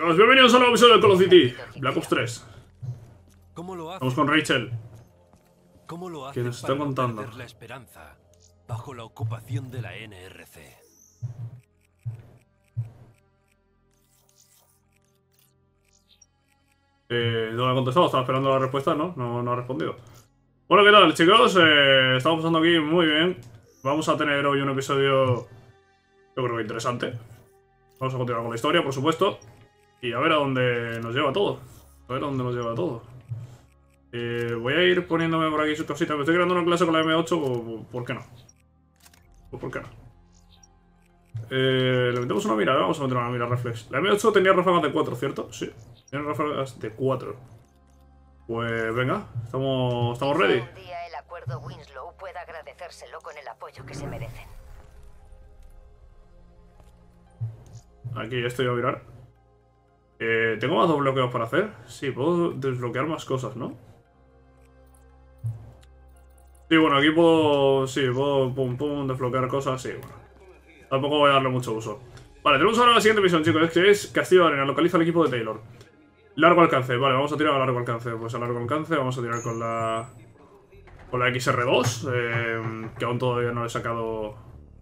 chicos, bienvenidos a un nuevo episodio de Call of Duty Black Ops 3. ¿Cómo lo hace? Estamos con Rachel. ¿Cómo lo hace ¿Quién nos está para no contando? perder la esperanza bajo la ocupación de la NRC? No me ha contestado, estaba esperando la respuesta, ¿no? No ha respondido. Bueno, ¿qué tal, chicos? Estamos pasando aquí muy bien. Vamos a tener hoy un episodio, yo creo que interesante. Vamos a continuar con la historia, por supuesto. Y a ver a dónde nos lleva todo. A ver a dónde nos lleva todo. Voy a ir poniéndome por aquí sus cositas. Me estoy creando una clase con la M8, ¿por qué no? Pues ¿por qué no? Le metemos una mira, vamos a meter una mira reflex. La M8 tenía ráfagas de 4, ¿cierto? Sí, tiene ráfagas de 4. Pues venga, estamos ready. Un día el acuerdo Winslow pueda agradecérselo con el apoyo que se merecen. Aquí estoy a mirar. ¿Tengo más desbloqueos para hacer? Sí, puedo desbloquear más cosas, ¿no? Sí, bueno, aquí puedo... Sí, puedo pum, desbloquear cosas, sí, bueno. Tampoco voy a darle mucho uso. Vale, tenemos ahora la siguiente misión, chicos, que es Castillo de Arena. Localiza al equipo de Taylor. Largo alcance, vale, vamos a tirar a largo alcance. Pues a largo alcance vamos a tirar con la... Con la XR2, que aún todavía no he sacado...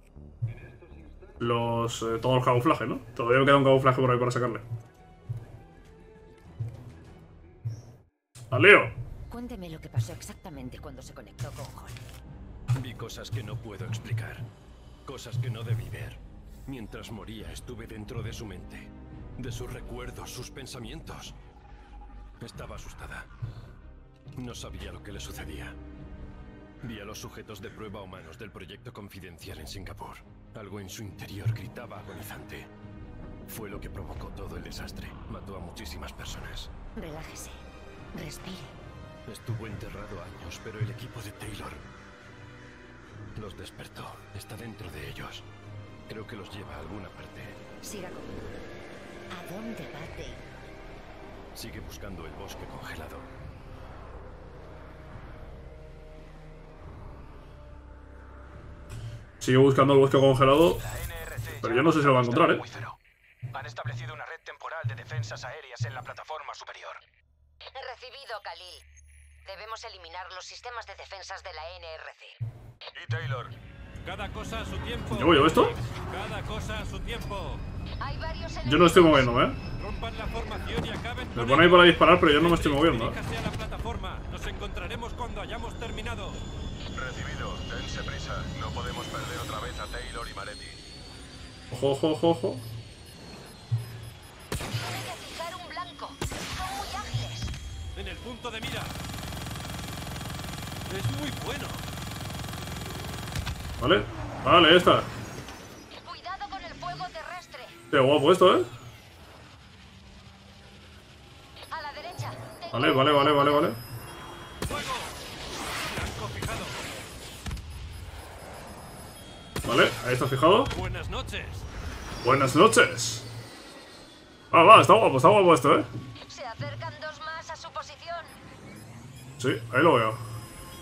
todos los camuflajes, ¿no? Todavía me queda un camuflaje por ahí para sacarle. ¡Al lío! Cuénteme lo que pasó exactamente cuando se conectó con Hall. Vi cosas que no puedo explicar. Cosas que no debí ver. Mientras moría estuve dentro de su mente. De sus recuerdos, sus pensamientos. Estaba asustada. No sabía lo que le sucedía. Vi a los sujetos de prueba humanos del proyecto confidencial en Singapur. Algo en su interior gritaba agonizante. Fue lo que provocó todo el desastre. Mató a muchísimas personas. Relájese. Respire. Estuvo enterrado años, pero el equipo de Taylor los despertó. Está dentro de ellos. Creo que los lleva a alguna parte. Siga conmigo. ¿A dónde va Taylor? Sigue buscando el bosque congelado. Sigue buscando el bosque congelado, pero yo no sé si lo va a encontrar, ¿eh? Han establecido una red temporal de defensas aéreas en la plataforma superior. Recibido, Khalil. Debemos eliminar los sistemas de defensas de la NRC. Y Taylor. Cada cosa a su tiempo. ¿Llevo esto? Cada cosa a su tiempo. Hay varios Yo no estoy moviéndome, ¿eh? Rompan la formación y acaben Me con pone ahí para disparar, pero yo no me estoy moviendo, ¿eh? Diríjase a la plataforma. Nos encontraremos cuando hayamos terminado. Recibido. Dense prisa. No podemos perder otra vez a Taylor y Maletti. Ojo, ojo, ojo, ojo. Tiene que fijar un blanco. Son muy ágiles. En el punto de mira. Es muy bueno. Vale, vale, esta. Cuidado con el fuego terrestre. Qué guapo esto, ¿eh? A la derecha. Vale, vale, vale, vale, vale. ¡Fuego! Blanco fijado. Vale, ahí está fijado. Buenas noches. Buenas noches. Ah, va, está guapo esto, ¿eh? Se acercan dos más a su posición. Sí, ahí lo veo.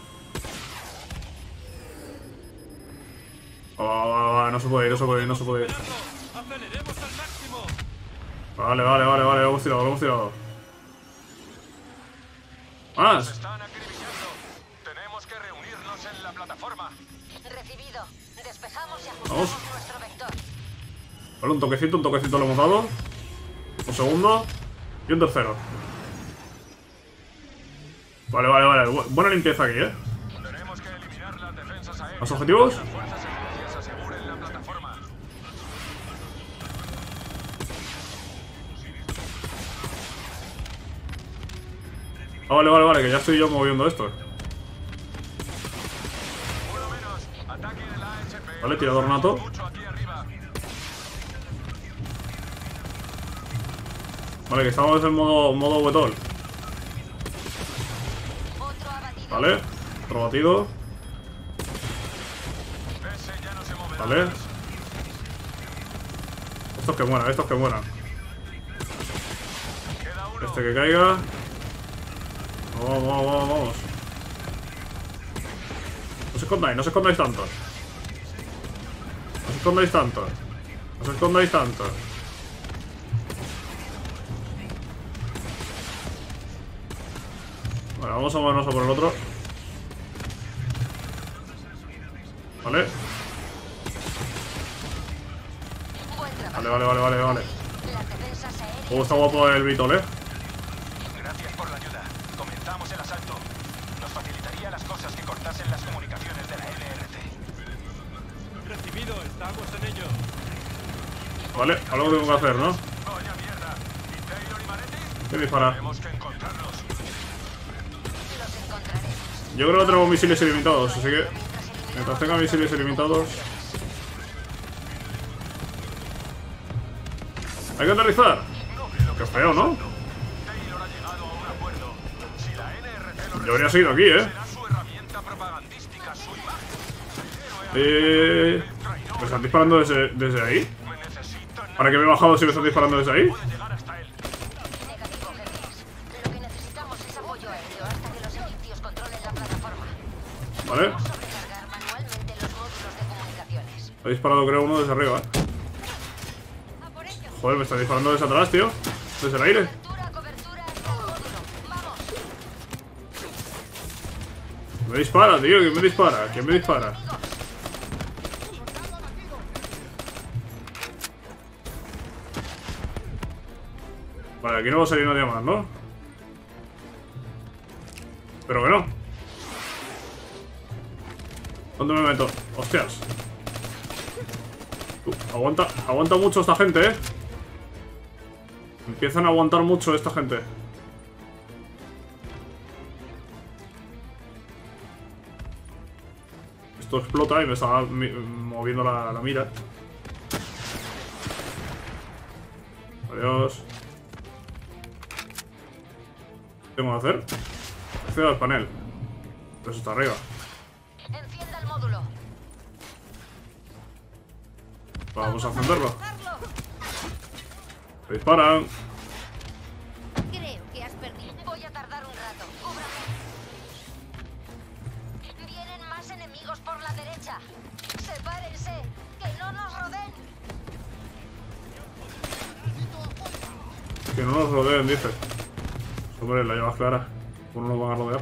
Va, no se puede ir, no se puede ir, no se puede ir. ¡Aceleremos al máximo! Vale, vale, vale, vale, lo hemos tirado, lo hemos tirado. ¡Más! Están acribillando. Tenemos que reunirnos en la plataforma. Recibido. Despejamos y Vamos. ajustamos nuestro vector. Vale, un toquecito le hemos dado. Un segundo. Y un tercero. Vale, vale, vale. Buena limpieza aquí, ¿eh? Tenemos que eliminar las defensas aéreas. ¿Más objetivos? Las fuerzas egipcias aseguren la plataforma. Ah, vale, vale, vale, que ya estoy yo moviendo esto. Uno menos. Ataque del AHP. Vale, tirador nato. Mucho aquí arriba. Vale, que estamos en modo huetol. Otro abatido. Vale, otro batido. Ese ya no se moverá. Vale. Estos que mueran, estos que mueran. Queda uno. Este que caiga. Vamos, vamos, vamos, vamos. No se escondáis tanto. No se escondáis tanto. No os escondáis tanto. Vale, vamos a movernos a por el otro. Vale. Vale. Está guapo el Vitol, Gracias por la ayuda. Comenzamos el asalto. Nos facilitaría las cosas que cortasen las comunicaciones de la NRC. Recibido, estamos en ello. Vale, algo tengo que hacer, ¿no? Vaya mierda. ¿Y Taylor y Maretti? ¿Quién dispara? Tenemos que encontrarlos. Yo creo que tenemos misiles ilimitados, así que mientras tenga misiles ilimitados... ¡Hay que aterrizar! ¡Qué feo!, ¿no? Taylor ha llegado a un acuerdo. Si la NRC lo Yo habría seguido aquí, será su herramienta propagandística, su imagen. ¿Me están disparando desde ahí? Me necesito ¿Para qué me he bajado si me están disparando desde ahí? llegar hasta él. Negativo, jefes. Lo que necesitamos es apoyo aéreo hasta que los egipcios controlen la plataforma. Vale. Podemos sobrecargar manualmente los módulos de comunicaciones. Ha disparado creo uno desde arriba, ¡A por ello! Joder, me están disparando desde atrás, tío. Desde el aire. Cobertura hasta el módulo. ¡Vamos! Me dispara, tío. ¿Quién me dispara? ¿Quién me dispara? Vale, aquí no va a salir nadie más, ¿no? Pero que no. ¿Dónde me meto? Hostias. Aguanta mucho esta gente, ¿eh? Empiezan a aguantar mucho esta gente. Esto explota y me está moviendo la mira. Adiós. ¿Qué tengo que hacer? Acceder al panel. Eso está arriba. Encienda el módulo. Vamos a encenderlo. Me disparan. Creo que has perdido. Voy a tardar un rato. Cúbrame. Vienen más enemigos por la derecha. Sepárense. Que no nos rodeen. Que no nos rodeen, dice. Hombre, la llevas clara. ¿Cómo no nos van a rodear?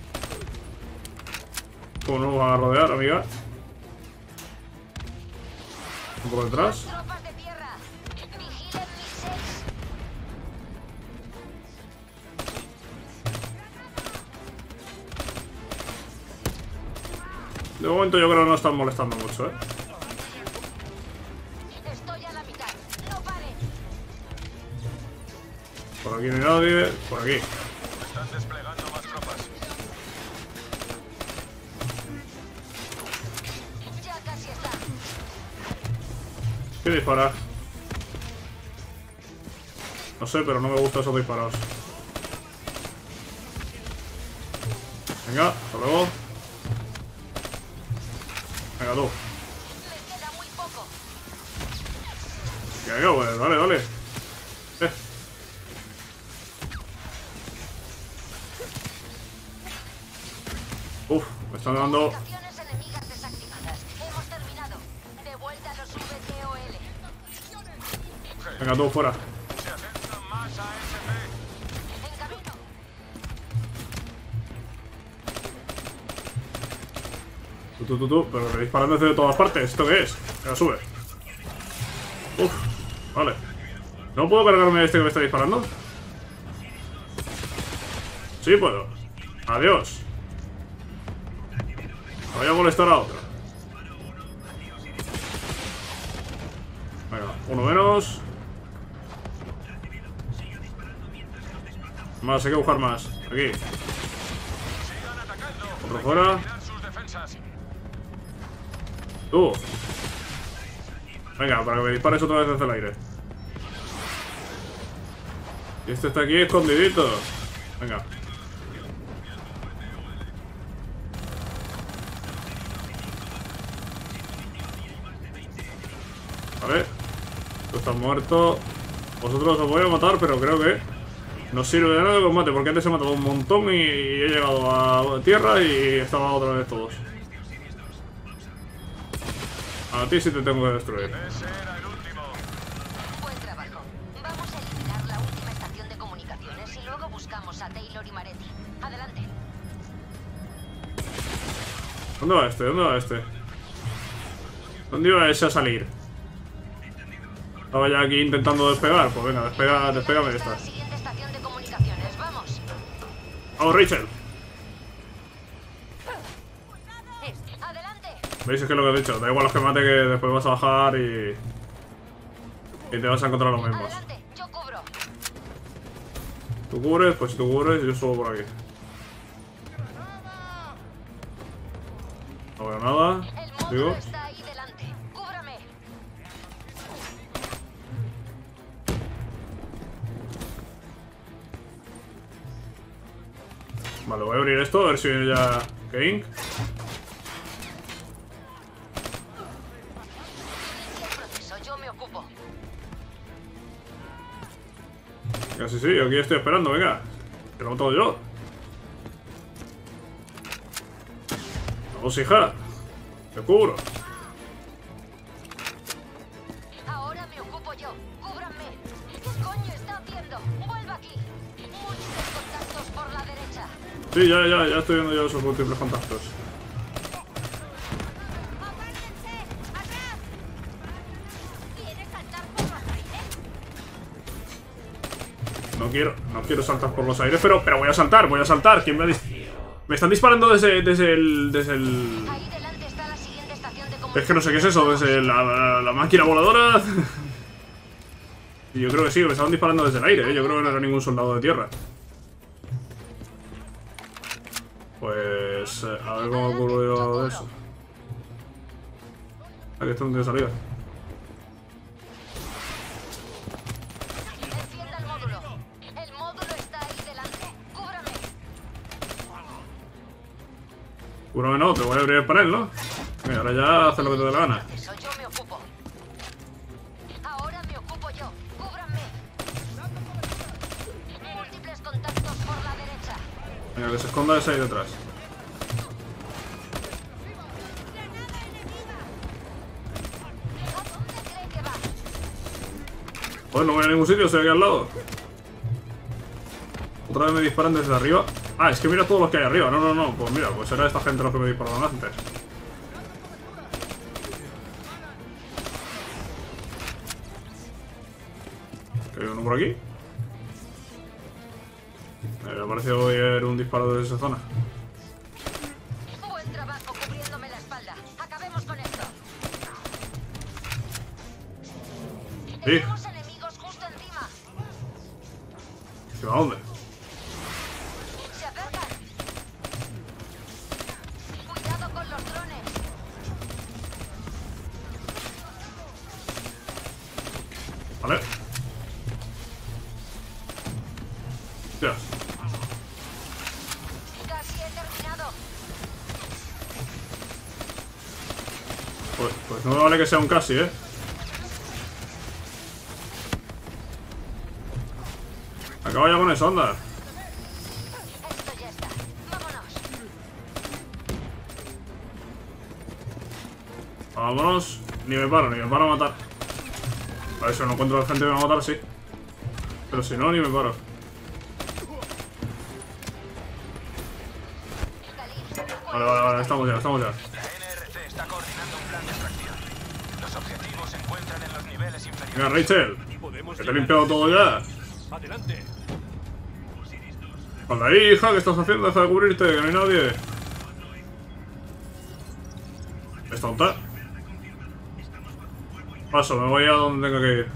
¿Cómo no nos van a rodear, amiga? ¿Por detrás? Tropas de tierra. Vigilen mis 6. De momento yo creo que no están molestando mucho, ¿eh? Estoy a la mitad. No paren. Por aquí no hay nadie. Por aquí. Están desplegando más tropas. Ya casi está. ¿Quién dispara? No sé, pero no me gustan esos disparos. Venga, hasta luego. Venga, tú. Me queda muy poco. Venga, pues, dale. Uf, me están dando... Comunicaciones enemigas desactivadas. Hemos terminado. De vuelta a los VTOL. Venga, tú, fuera. Se acercan más a ASP. En camino. Tú, pero me disparan desde todas partes. ¿Esto qué es? Venga, sube. Uf, vale. ¿No puedo cargarme a este que me está disparando? Sí puedo. Adiós. Voy a molestar a otro. Venga, uno menos. Más, hay que buscar más. Aquí. Sigan atacando. Otro fuera. Mirar sus defensas. Tú. Venga, para que me dispares otra vez desde el aire. Y este está aquí escondidito. Venga. Vale. Tú estás muerto. Vosotros os voy a matar, pero creo que no sirve de nada el combate, porque antes he matado un montón y he llegado a tierra y estaba otra vez todos. A ti sí te tengo que destruir. Ese era el último. Buen trabajo. Vamos a eliminar la última estación de comunicaciones y luego buscamos a Taylor y Maretti. Adelante. ¿Dónde va este? ¿Dónde va este? ¿Dónde iba ese a salir? Estaba ya aquí intentando despegar. Pues venga, despégame de esta. La siguiente estación de comunicaciones, vamos. ¡Vamos, Rachel! Adelante. ¿Veis? Es que es lo que he dicho. Da igual los que mate, que después vas a bajar y te vas a encontrar los mismos. Adelante, yo cubro. Tú cubres, pues si tú cubres, yo subo por aquí. No veo nada. El módulo Digo. está ahí delante. Cúbrame. Vale, voy a abrir esto, a ver si viene ya King. Inicia el proceso, yo me ocupo. Venga, sí, aquí estoy esperando, venga. Que lo hago todo yo. Vamos, hija. Te cubro. Ahora me ocupo yo. Cúbranme. ¿Qué coño está haciendo? Vuelva aquí. Múltiples contactos por la derecha. Sí, ya estoy viendo yo esos múltiples contactos. ¡Apártense! ¡Atrás! ¿Quieres saltar por los aires? No quiero saltar por los aires, pero voy a saltar. ¿Quién me están disparando desde el... Ahí delante está la siguiente estación de Es comunicaciones. que no sé qué es eso, desde la máquina voladora. Y yo creo que sí, me estaban disparando desde el aire, ¿eh? Yo creo que no era ningún soldado de tierra. Pues... a ver cómo ocurre yo de eso. Aquí está donde salida. Encienda el módulo. El módulo está ahí delante. Cúbrame. Cúbrame no, te voy a abrir el panel, ¿no? Mira, ahora ya haces lo que te dé la gana. Eso yo me ocupo. Ahora me ocupo yo. Cúbranme. Múltiples contactos por la derecha. Venga, que se esconda ese ahí detrás. ¿A dónde cree que va? Pues no voy a ningún sitio, estoy aquí al lado. Otra vez me disparan desde arriba. Ah, es que mira todos los que hay arriba. No. Pues mira, pues era esta gente los que me dispararon antes. ¿Que hay uno por aquí? Me ha parecido oír un disparo desde esa zona. Buen trabajo cubriéndome la espalda. Acabemos con esto. Sí. Tenemos enemigos justo encima. ¿A dónde? Se acercan. Cuidado con los drones. Vale. Hostias. Casi he terminado. Pues no me vale que sea un casi, ¿eh? Acaba ya con eso, anda. Esto ya está. Vámonos. Vámonos. Ni me paro a matar. A ver si no encuentro gente que me va a matar, sí. Pero si no, ni me paro. Vale, estamos ya. La NRC está coordinando un plan de extracción. Los objetivos se encuentran en los niveles inferiores. Venga, Rachel. Podemos Que te he limpiado todo ya. Adelante. Anda ahí, hija, ¿qué estás haciendo? Deja de cubrirte, que no hay nadie. ¿Está tonta? Paso, me voy a donde tenga que ir.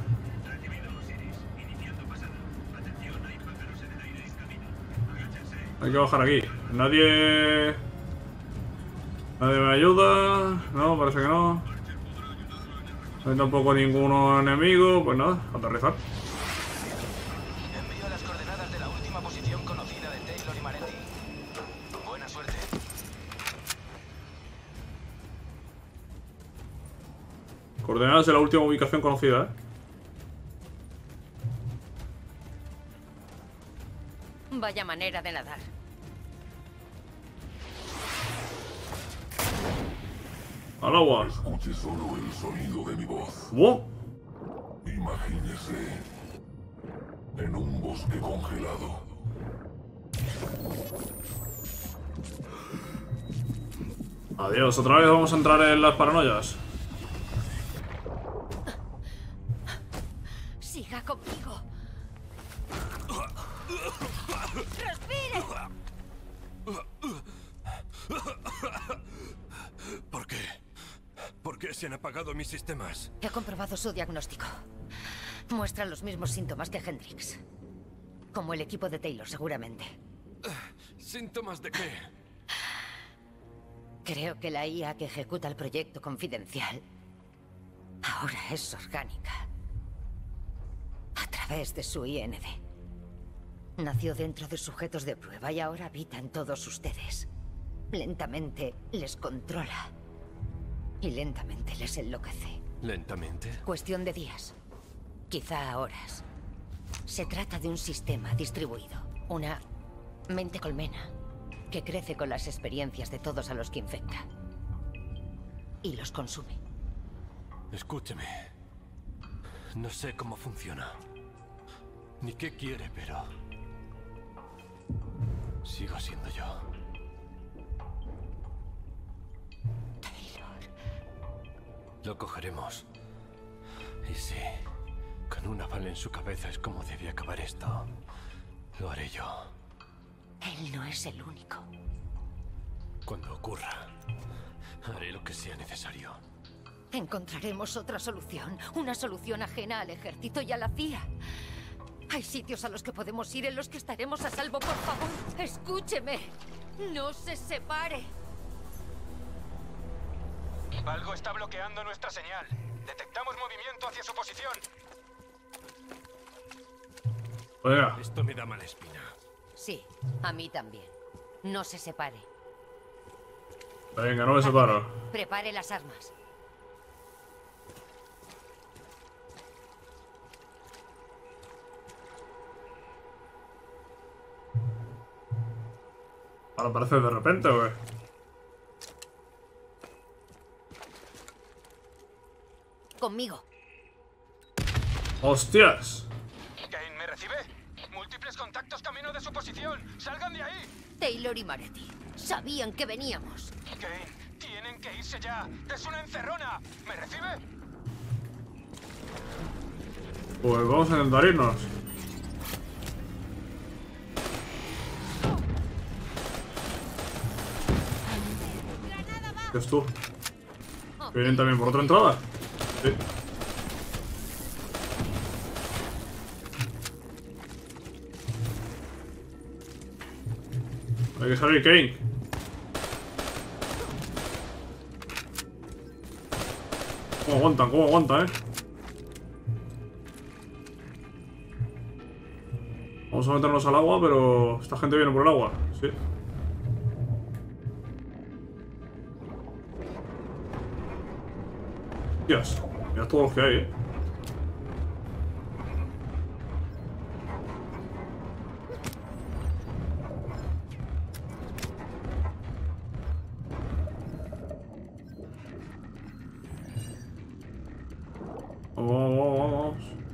Hay que bajar aquí. Nadie me ayuda. No, parece que no. No hay tampoco ninguno enemigo. Pues nada, aterrizar. Envío las coordenadas de la última posición conocida de Taylor y Maretti. Buena suerte. Coordenadas de la última ubicación conocida, ¿eh? Vaya manera de nadar. Al agua. Escuche solo el sonido de mi voz. ¿Cómo? Imagínese en un bosque congelado. Adiós, otra vez vamos a entrar en las paranoias. Siga conmigo. ¡Respire! ¿Por qué? ¿Por qué se han apagado mis sistemas? He comprobado su diagnóstico. Muestra los mismos síntomas que Hendrix. Como el equipo de Taylor, seguramente. ¿Síntomas de qué? Creo que la IA que ejecuta el proyecto confidencial ahora es orgánica. A través de su IND. Nació dentro de sujetos de prueba y ahora habita en todos ustedes. Lentamente les controla. Y lentamente les enloquece. ¿Lentamente? Cuestión de días. Quizá horas. Se trata de un sistema distribuido. Una mente colmena que crece con las experiencias de todos a los que infecta. Y los consume. Escúcheme. No sé cómo funciona. Ni qué quiere, pero... sigo siendo yo. Taylor. Lo cogeremos. Y sí, con una bala en su cabeza es como debe acabar esto. Lo haré yo. Él no es el único. Cuando ocurra, haré lo que sea necesario. Encontraremos otra solución. Una solución ajena al ejército y a la CIA. Hay sitios a los que podemos ir en los que estaremos a salvo. Por favor, escúcheme. No se separe. Algo está bloqueando nuestra señal. Detectamos movimiento hacia su posición. Oiga, Esto me da mala espina. Sí, a mí también. No se separe. venga, no me separo. Prepare las armas. Ahora aparece de repente, ¿o qué? Conmigo. ¡Hostias! ¿Kane me recibe? Múltiples contactos camino de su posición. ¡Salgan de ahí! Taylor y Maretti sabían que veníamos. Kane, tienen que irse ya. ¡Es una encerrona! ¿Me recibe? Pues vamos a intentar irnos. ¿Qué es tú? ¿Vienen también por otra entrada? Sí. Hay que salir, Kane. ¿Cómo aguantan? ¿Cómo aguantan, Vamos a meternos al agua, pero esta gente viene por el agua. Sí. Dios, mira todos los que hay, Vamos, vamos, vamos.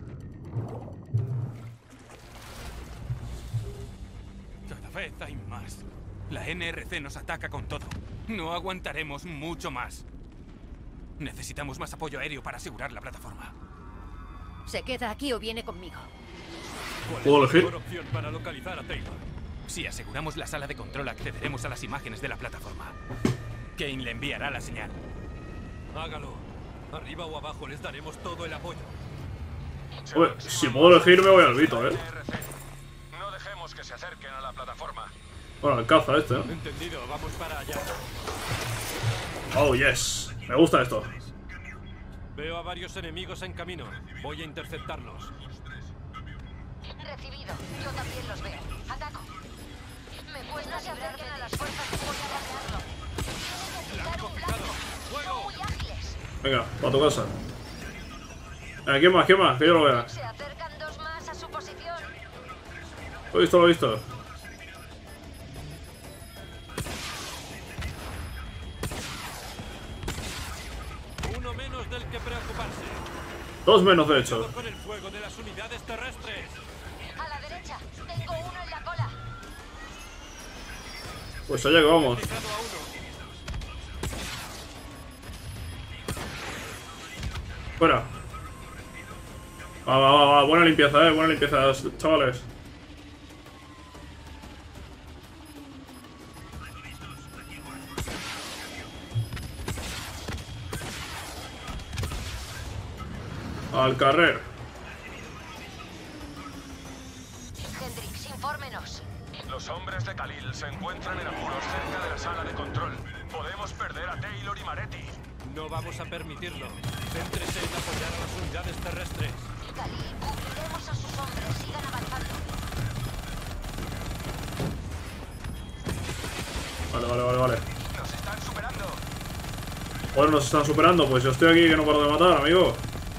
Cada vez hay más. La NRC nos ataca con todo. No aguantaremos mucho más. Necesitamos más apoyo aéreo para asegurar la plataforma. ¿Se queda aquí o viene conmigo? ¿Puedo elegir? Mejor opción para localizar a Taylor. Si aseguramos la sala de control, accederemos a las imágenes de la plataforma. Kane le enviará la señal. Hágalo. Arriba o abajo les daremos todo el apoyo. Hombre, si puedo elegir me voy al Vito, NRC. No dejemos que se acerquen a la plataforma. Bueno, el caza este, Entendido, vamos para allá. Oh, yes. Me gusta esto. Veo a varios enemigos en camino. Voy a interceptarlos. Recibido. Yo también los veo. Ataco. Me cuesta se acerquen a las fuerzas que voy a rodearlo. Blanco fijado. ¡Fuego! Muy ágiles. Venga, para tu casa. ¿Quién más? ¿Quién más? Que yo lo vea. Se acercan dos más a su posición. Lo he visto, lo he visto. Uno menos del que preocuparse. Dos menos, de hecho. Cuidado con el fuego de las unidades terrestres. A la derecha. Tengo uno en la cola. Pues allá que vamos. Fijado a uno. Fuera. Va. Buena limpieza, buena limpieza, chavales. Al carrer. Hendrix, infórmenos. Los hombres de Khalil se encuentran en apuros cerca de la sala de control. Podemos perder a Taylor y Maretti. No vamos a permitirlo. Céntrese en apoyar a las unidades terrestres. Khalil, cubriremos a sus hombres. Sigan avanzando. Vale. Nos están superando. Bueno, nos están superando. Pues yo estoy aquí que no paro de matar, amigo.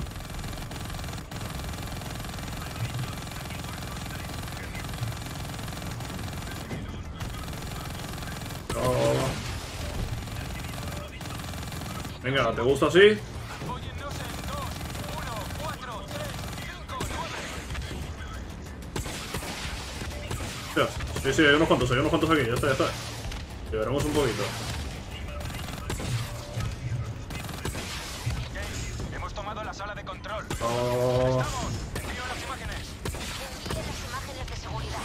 Venga, ¿te gusta así? Óyennos en 2, 1, 4, 3, 5, 9. Hostia. Sí, hay unos cuantos aquí, ya está. Llevaremos un poquito. Gabe, hemos tomado la sala de control. Oh. ¡Vamos! Envío las imágenes. Envíe las imágenes de seguridad.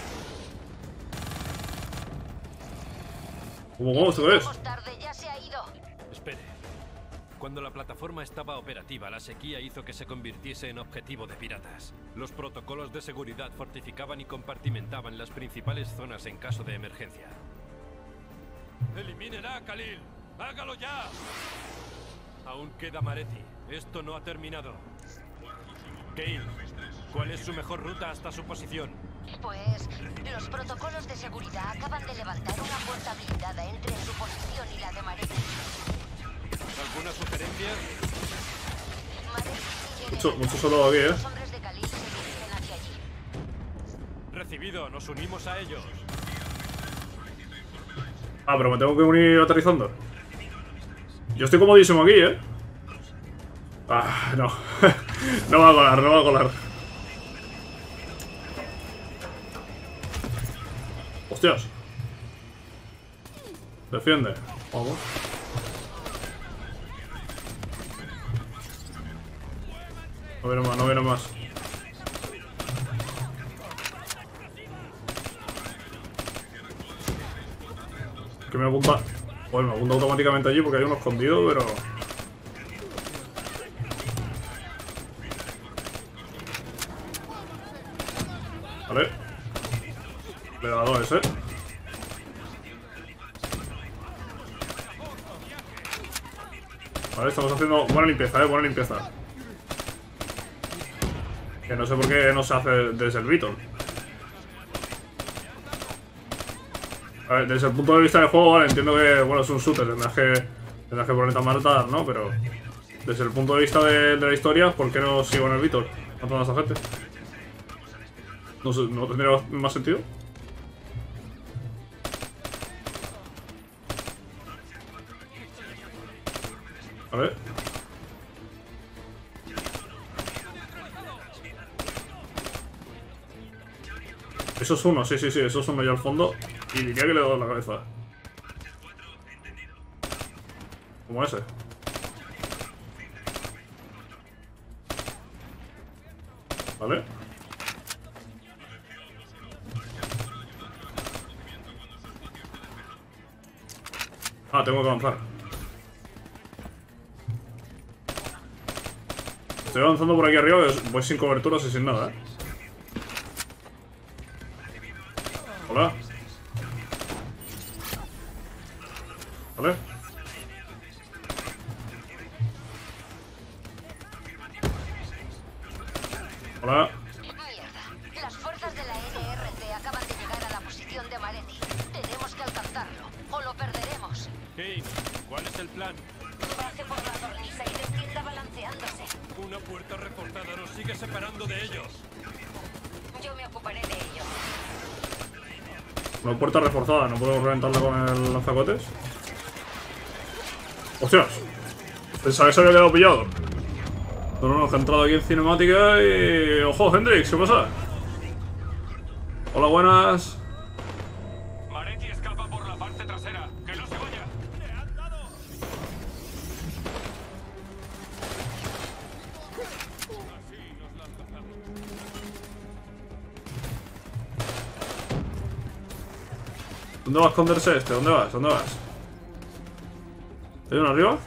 ¿Cómo? ¿Esto qué es? Vamos tarde, ya se ha ido. Espere. Cuando la plataforma estaba operativa, la sequía hizo que se convirtiese en objetivo de piratas. Los protocolos de seguridad fortificaban y compartimentaban las principales zonas en caso de emergencia. ¡Elimínela, Khalil! ¡Hágalo ya! Aún queda Maretti. Esto no ha terminado. Kale, ¿cuál es su mejor ruta hasta su posición? Pues los protocolos de seguridad acaban de levantar una puerta blindada entre su posición y la de Maretti. ¿Alguna sugerencia? Mucho soldado aquí, Los hombres de Khalil se dirigen hacia allí. Recibido, nos unimos a ellos. Ah, pero me tengo que unir aterrizando. Yo estoy comodísimo aquí, Ah, no. No va a colar. Hostias. Defiende. Vamos. No viene más. Que me apunta. Bueno, me apunta automáticamente allí porque hay uno escondido, pero. Vale. Le he dado a ese. Vale, estamos haciendo buena limpieza, buena limpieza. Que no sé por qué no se hace desde el Beetle. A ver, desde el punto de vista del juego, vale, entiendo que, bueno, es un shooter, tendrás que ponerte a matar, ¿no? Pero desde el punto de vista de la historia, ¿por qué no sigo en el Beetle? Matando a esa gente. No sé, ¿no tendría más sentido? A ver. Eso es uno, sí, eso es uno ya al fondo. Y diría que le he dado en la cabeza. Como ese. Vale. Ah, tengo que avanzar. Estoy avanzando por aquí arriba, voy sin coberturas y sin nada, Hola. Vale. Hola. Mierda. Las fuerzas de la NRC acaban de llegar a la posición de Maretti. Tenemos que alcanzarlo, o lo perderemos. Kane, ¿cuál es el plan? Baje por la cornisa y descienda balanceándose. Una puerta reforzada nos sigue separando de ellos. Yo me ocuparé de ello. Una puerta reforzada, ¿no podemos reventarla con el lanzacohetes? ¡Hostias! Pensaba que se había quedado pillado. No, que ha entrado aquí en cinemática y... ¡Ojo, Hendrix! ¿Qué pasa? Hola, buenas. Maretti escapa por la parte trasera. ¡Que no se vaya! ¿Dónde va a esconderse este? ¿Dónde vas? ¿Dónde vas? ¿Hay uno arriba?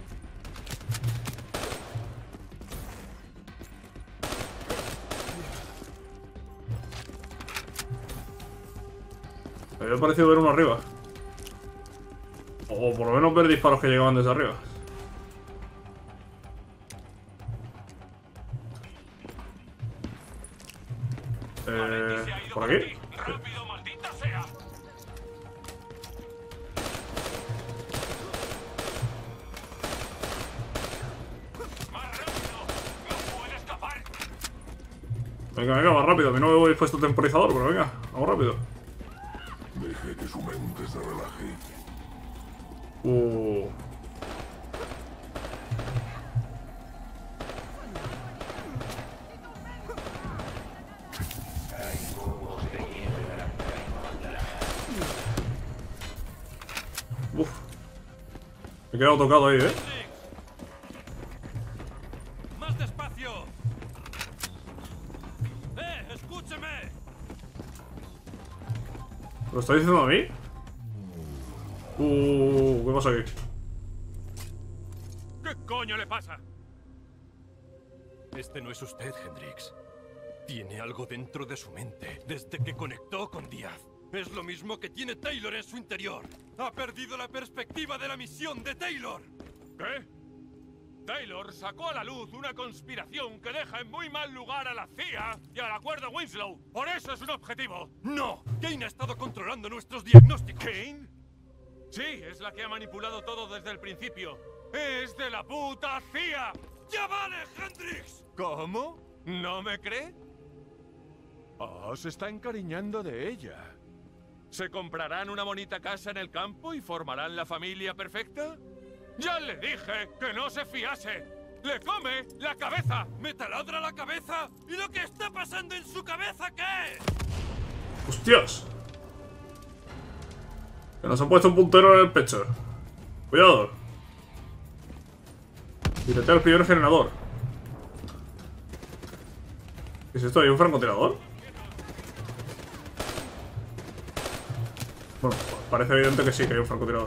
Me había parecido ver uno arriba. O por lo menos ver disparos que llegaban desde arriba. ¿Por aquí? ¡Rápido, maldita sea! ¡Más rápido! ¡No puede escapar! Venga, venga, más rápido. A mí no me voy puesto temporizador, pero venga, vamos rápido. Deje que su mente se relaje. Uf. Me he quedado tocado ahí, ¿eh? ¡Más despacio! ¡Escúcheme! ¿Lo está diciendo a mí? ¿Qué pasa aquí? ¿Qué coño le pasa? Este no es usted, Hendrix. Tiene algo dentro de su mente desde que conectó con Díaz. Es lo mismo que tiene Taylor en su interior. Ha perdido la perspectiva de la misión de Taylor. ¿Qué? Taylor sacó a la luz una conspiración que deja en muy mal lugar a la CIA y al acuerdo Winslow. Por eso es un objetivo. ¡No! Kane ha estado controlando nuestros diagnósticos. ¿Kane? Sí, es la que ha manipulado todo desde el principio. ¡Es de la puta CIA! ¡Ya vale, Hendrix! ¿Cómo? ¿No me cree? Oh, se está encariñando de ella. ¿Se comprarán una bonita casa en el campo y formarán la familia perfecta? ¡Ya le dije que no se fiase! ¡Le come la cabeza! ¡Me taladra la cabeza! ¿Y lo que está pasando en su cabeza qué es? ¡Hostias! Que nos han puesto un puntero en el pecho. Cuidado. Tiretea el primer generador. ¿Qué es esto? ¿Hay un francotirador? Bueno, parece evidente que sí, que hay un francotirador.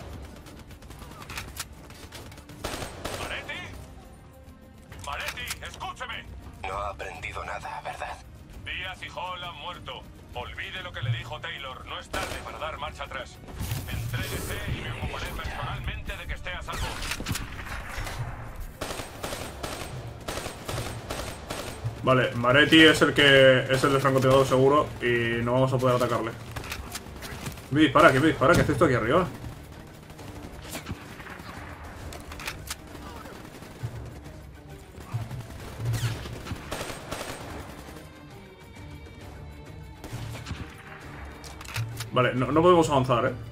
¡Maretti, escúcheme! No ha aprendido nada, ¿verdad? Díaz y Hall han muerto. Olvide lo que le dijo Taylor. No es tarde para dar marcha atrás. Entréguese y me ocuparé personalmente de que esté a salvo. Vale, Maretti es el del francotirador seguro y no vamos a poder atacarle. ¿Qué me dispara? ¿Qué me dispara? ¿Qué hace esto aquí arriba? Vale, no podemos avanzar, ¿eh?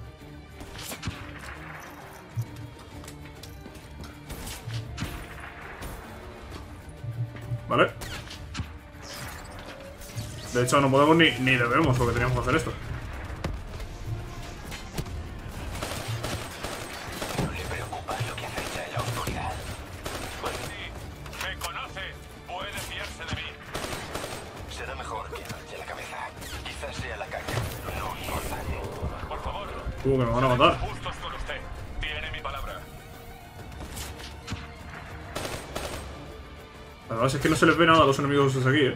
Vale. De hecho, no podemos ni debemos porque teníamos que hacer esto. ¿No le preocupa lo que acecha en la oscuridad? Sí, me conoce. Puede fiarse de mí. Será mejor que agache la cabeza. Quizás sea la caña, no Jordan. Por favor. Que me van a matar. Justos con usted. Tiene mi palabra. Además es que no se les ve nada a los enemigos desde aquí, ¿eh?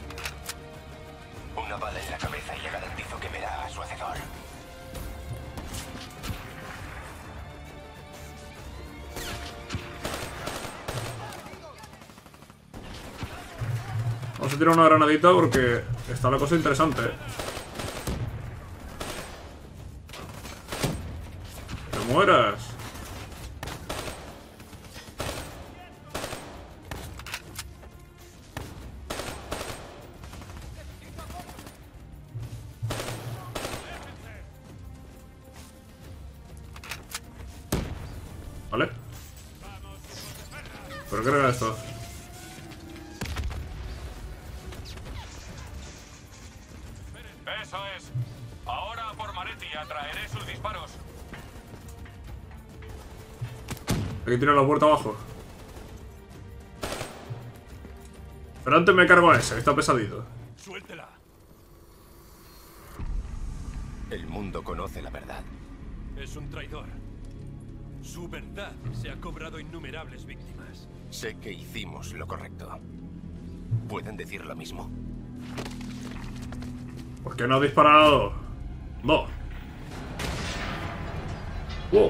Una bala en la cabeza y le garantizo que verá a su hacedor. Vamos a tirar una granadita porque está la cosa interesante, ¿eh? ¡Que mueras! ¿Vale? ¿Pero qué era esto? Eso es. Ahora por Maretti atraeré sus disparos. Hay que tirar la puerta abajo. Pero antes me cargo a ese, que está pesadito. ¡Suéltela! El mundo conoce la verdad. Es un traidor. Su verdad se ha cobrado innumerables víctimas. Sé que hicimos lo correcto. ¿Pueden decir lo mismo? ¿Por qué no has disparado? No. Wow.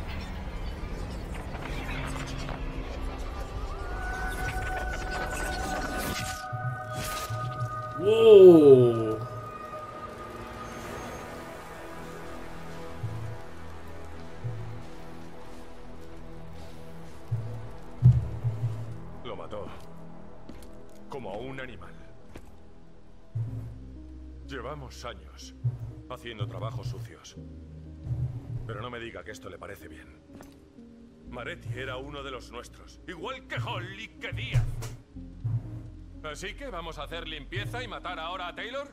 Wow. Lo mató. Como a un animal. Llevamos años haciendo trabajos sucios. Pero no me diga que esto le parece bien. Maretti era uno de los nuestros, igual que Hall y que Díaz. ¿Así que vamos a hacer limpieza y matar ahora a Taylor?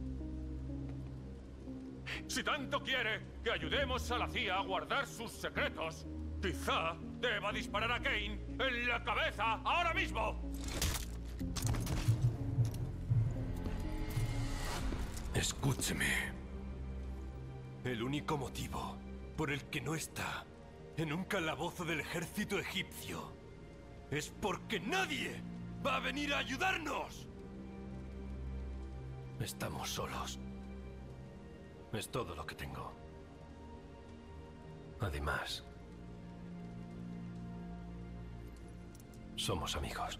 Si tanto quiere que ayudemos a la CIA a guardar sus secretos, quizá deba disparar a Kane en la cabeza ahora mismo. Escúcheme. El único motivo por el que no está en un calabozo del ejército egipcio es porque nadie va a venir a ayudarnos. Estamos solos. Es todo lo que tengo. Además, somos amigos.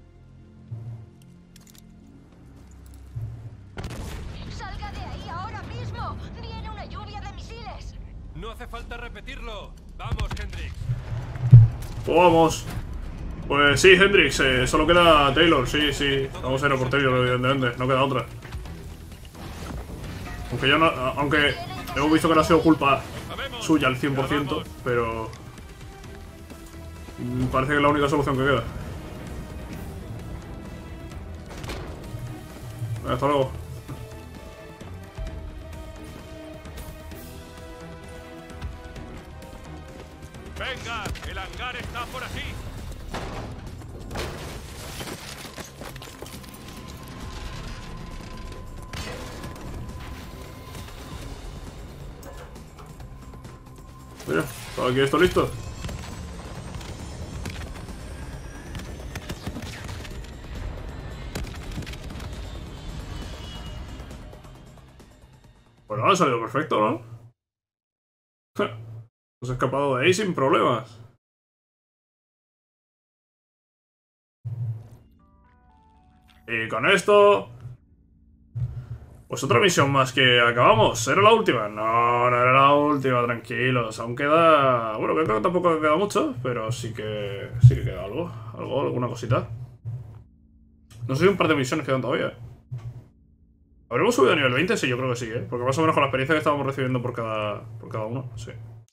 ¡Salga de ahí ahora mismo! ¡Viene una lluvia de misiles! No hace falta repetirlo. Vamos, Hendrix. Pues vamos. Pues sí, Hendrix, solo queda Taylor, sí, sí. Vamos a ir a por Taylor, evidentemente, no queda otra. Aunque yo no, aunque hemos visto que no ha sido culpa suya al 100%, pero parece que es la única solución que queda. Hasta luego. ¡Venga! ¡El hangar está por aquí! Mira, ¿está aquí esto listo? Bueno, ha salido perfecto, ¿no? Nos ha escapado de ahí sin problemas. Y con esto... Pues otra misión más que acabamos. ¿Era la última? No, no era la última, tranquilos. Aún queda... Bueno, creo que tampoco queda mucho, pero sí que queda algo. Alguna cosita. No sé si un par de misiones quedan todavía. ¿Habremos subido a nivel 20? Sí, yo creo que sí, ¿eh? Porque más o menos con la experiencia que estábamos recibiendo por cada uno, sí.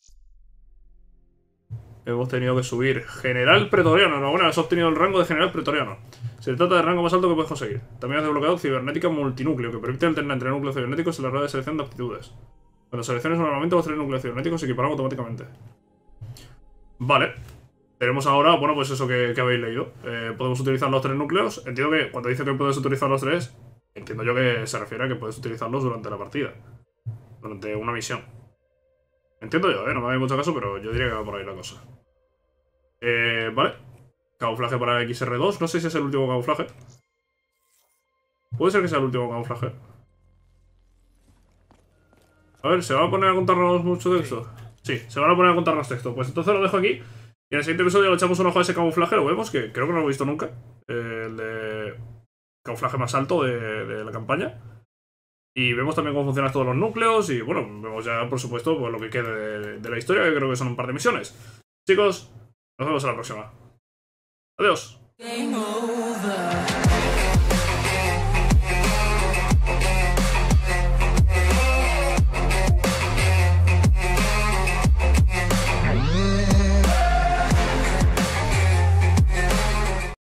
Hemos tenido que subir. General Pretoriano. Enhorabuena, has obtenido el rango de General Pretoriano. Se trata del rango más alto que puedes conseguir. También has desbloqueado Cibernética Multinúcleo, que permite alternar entre núcleos cibernéticos en la rueda de selección de aptitudes. Cuando selecciones un armamento, los 3 núcleos cibernéticos se equiparan automáticamente. Vale. Tenemos ahora, bueno, pues eso que habéis leído. Podemos utilizar los 3 núcleos. Entiendo que cuando dice que puedes utilizar los 3, entiendo yo que se refiere a que puedes utilizarlos durante la partida. Durante una misión. Entiendo yo, no me hagáis mucho caso, pero yo diría que va por ahí la cosa. Vale. Camuflaje para XR2. No sé si es el último camuflaje. Puede ser que sea el último camuflaje. A ver, ¿se van a poner a contarnos mucho texto? Sí, se van a poner a contarnos texto. Pues entonces lo dejo aquí. Y en el siguiente episodio le echamos un ojo a ese camuflaje. Lo vemos, que creo que no lo he visto nunca. El de camuflaje más alto de la campaña. Y vemos también cómo funcionan todos los núcleos. Y bueno, vemos ya, por supuesto, pues lo que quede de la historia, que creo que son un par de misiones. Chicos, nos vemos en la próxima. Adiós. Game over.